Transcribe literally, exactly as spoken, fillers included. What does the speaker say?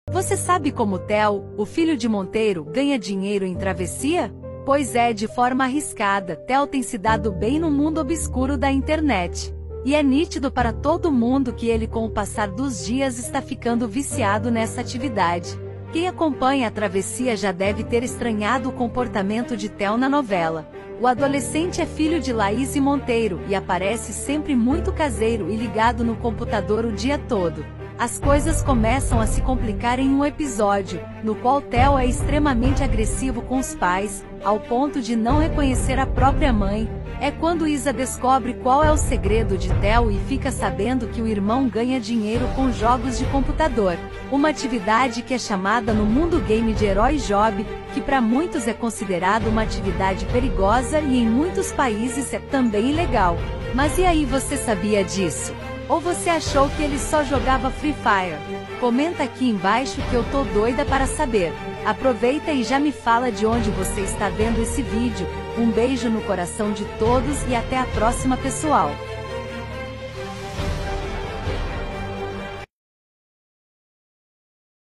Você sabe como Theo, o filho de Monteiro, ganha dinheiro em travessia? Pois é, de forma arriscada. Theo tem se dado bem no mundo obscuro da internet. E é nítido para todo mundo que ele, com o passar dos dias, está ficando viciado nessa atividade. Quem acompanha a travessia já deve ter estranhado o comportamento de Theo na novela. O adolescente é filho de Laís e Monteiro e aparece sempre muito caseiro e ligado no computador o dia todo. As coisas começam a se complicar em um episódio, no qual Theo é extremamente agressivo com os pais, ao ponto de não reconhecer a própria mãe. É quando Isa descobre qual é o segredo de Theo e fica sabendo que o irmão ganha dinheiro com jogos de computador, uma atividade que é chamada no mundo game de herói job, que para muitos é considerado uma atividade perigosa e em muitos países é também ilegal. Mas e aí, você sabia disso? Ou você achou que ele só jogava Free Fire? Comenta aqui embaixo que eu tô doida para saber. Aproveita e já me fala de onde você está vendo esse vídeo. Um beijo no coração de todos e até a próxima, pessoal!